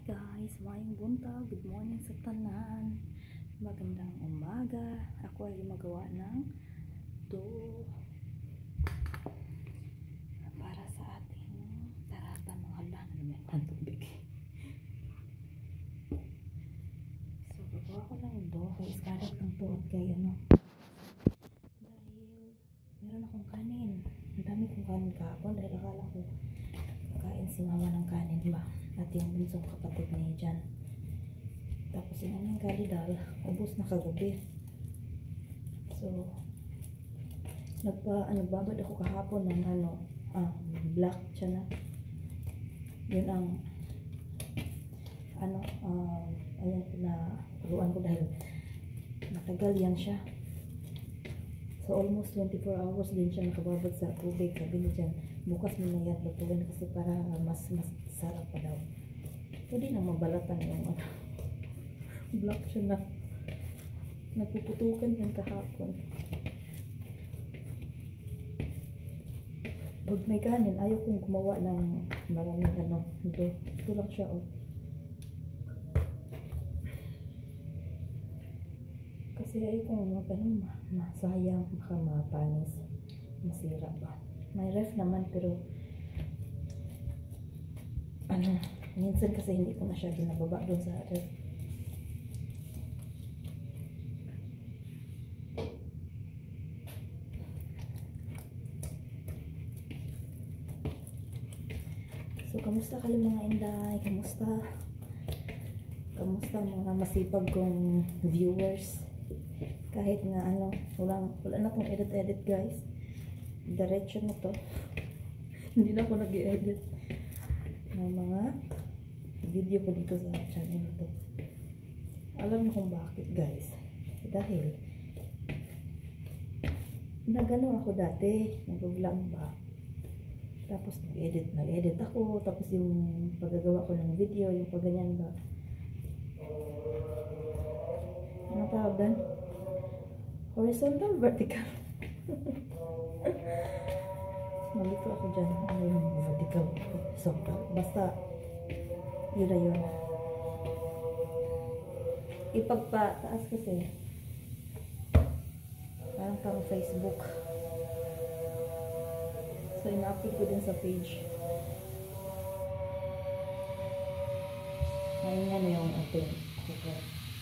Guys, mayong buntag, good morning sa tanan, magandang umaga. Ako ay gumagawa ng to para sa ating tarata mga lang naman ang tubig. So gagawa ko lang ito kay iskarat ng to at kay dahil meron akong kanin, ang dami kong kanin kahapon dahil akala ko kain si mama ng kanin ba at yung bunsong kapatid niya dyan. Tapos yung aming kalidal ubos na kagabi. So nagbabad ako kahapon ng black chana. Yun ang ayan pinaruan ko dahil matagal yan siya. So almost 24 hours din siya nakababad sa tubig. Sabi niya dyan, bukas mo na yan lutuin kasi para mas sarap pa daw. Pwede nang mabalatan yung black siya na nagpuputukan yan kahapon. Pag may kanin, ayaw kong gumawa ng maraming ito lang siya kasi ayaw kong masayang, baka mapanis, masira ba. May ref naman pero minsan kasi hindi ko na siya ginababa doon sa ref. So kamusta kayo mga inday? Kamusta mga masipag kong viewers? Kahit nga wala na akong edit guys. Diretso na to. Hindi na ako nag-edit ng mga video ko dito sa channel na to. Alam niyo kung bakit guys. Dahil nagano ako dati, nag-vlog ba. Tapos nag-edit ako. Tapos yung paggagawa ko ng video, yung pagganyan ba. Ano tawag doon? Horizontal, vertical. Malito ako dyan. Ano yung vertical? Horizontal. Basta, yun na yun. Ipagpataas kasi. Parang pang Facebook. So, ina-upload ko din sa page. Ngayon nga na yung ating cooker.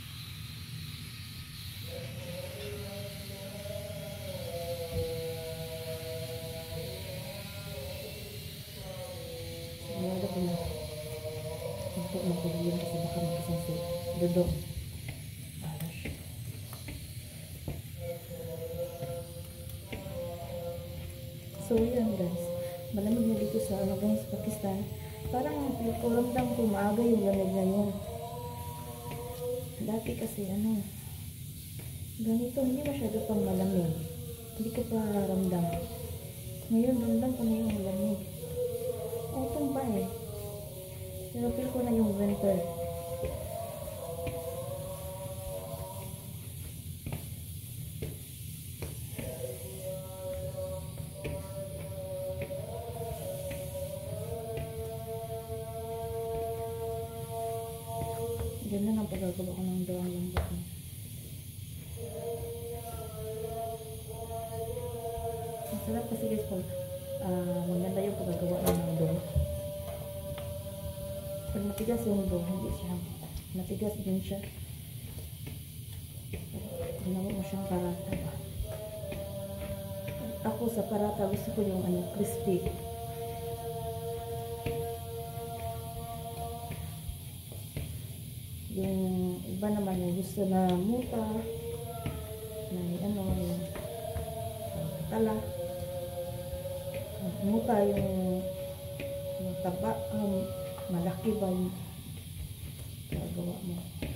Untuk magpagulong kasi baka mag-isang si Dodong. So yan guys, malamig na dito sa guys, Pakistan. Parang kuramdam ko maaga yung lamig ngayon. Dati kasi ganito hindi masyado pang malamig. Hindi ko pa ramdam. Ngayon ramdam ko na yung lamig. Autumn pa eh. Pero feel ko na yung winter. Ganda ng paggagawa ko ng dawang lambot. Masarap kasi guys kung maganda yung paggagawa ng dawang. Pag matigas yung dough, hindi siya matigas din siya. Ginawa mo siyang parata ba? Ako sa parata gusto ko yung crispy. Yung iba naman yung gusto na muta, na yung tala. Muta yung taba, malaki ba yung gagawa mo?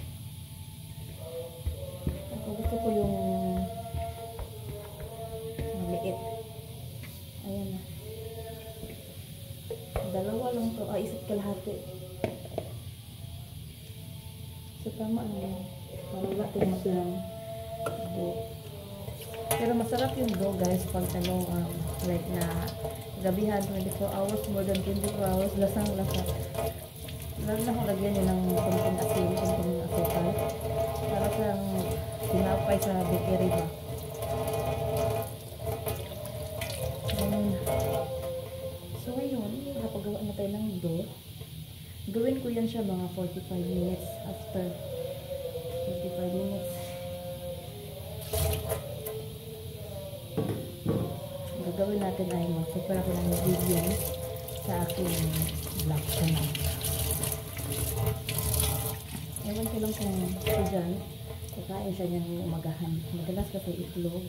Ako gusto ko yung maliit. Ayan na. Dalawa lang to. Isa't kalahati. So tama na yan. Para tingos lang. Pero masarap yung dough guys pag like na gabihan 24 hours, more than 24 hours, lasang lasa. Lalo na kung lagyan nyo ng konting asin, konting asukal. Para siyang tinapay sa bakery ba. So ngayon, nakapagawa na tayo ng dough. Gawin ko yan siya mga 45 minutes after 45 minutes. Gagawin natin ay mag-prepare ako ng ingredients sa aking vlog channel. Ewan ko lang kung ito dyan, kakain siya niyang umagahan. Madalas kasi itlog,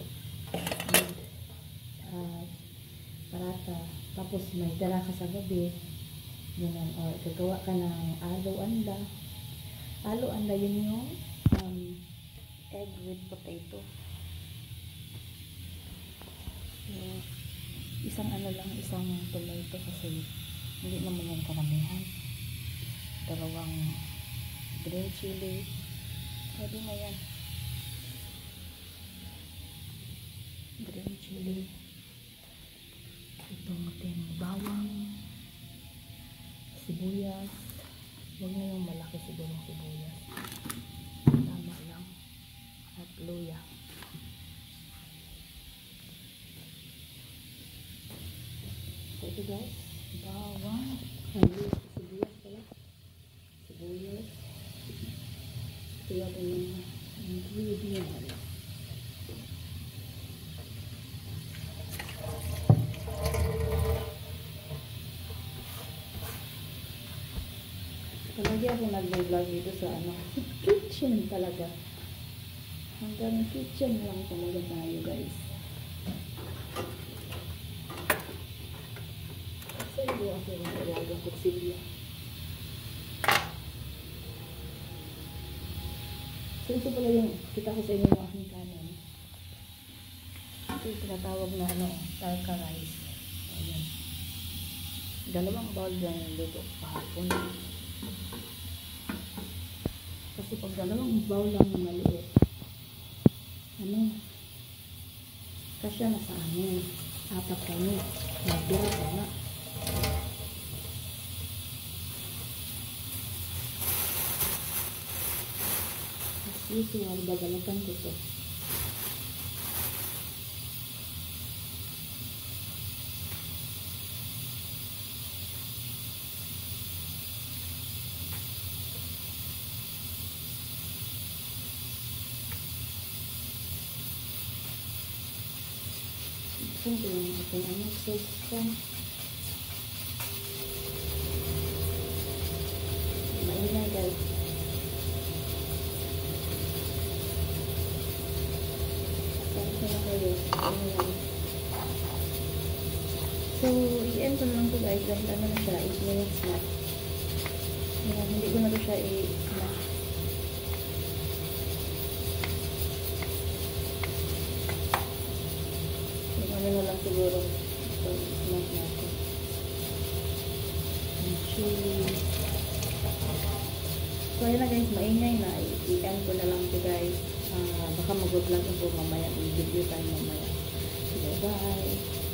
parata, tapos may dala ka sa gabi, ganun, or gagawa ka ng alo-anda. Alo-anda yun yung egg with potato. So, isang ano lang, isang tomato kasi hindi naman yung karamihan. Dalawang green chili. Pwede na yan. Green chili. Itong ating bawang. Sibuyas. Huwag na yung malaki siguro sibuyas. Tama lang. At luya. So ito guys. Bawang. Sibuyas pala. Sibuyas. Ito yung ingredients. Palagi ako nag-vlog dito sa kitchen talaga. Hanggang kitchen lang talaga tayo guys. Sa iyo ako nag-vlog ng kutsilyo. So ito pala yung kita ko sa inyo yung aking kanin. Ito yung tinatawag na tarka rice. Ayan. Dalawang bowl dyan yung luto kahapon. Kasi pag dalawang bowl lang na maliit, kasya na sa amin. 4 kami. Nagdira pa na. Usual, bagalatan ko to. Ito yung ating sauce. Mainay guys. So, i-end ko lang to guys dahil ano na siya, 8 minutes na. Ayan, hindi ko na to siya ano na lang siguro ito, snack natin. Ang chili. So, ayan na guys, maingay na. I-end ko na lang to guys. Baka mag-vlog ako mamaya. I-video tayo mamaya. So, bye!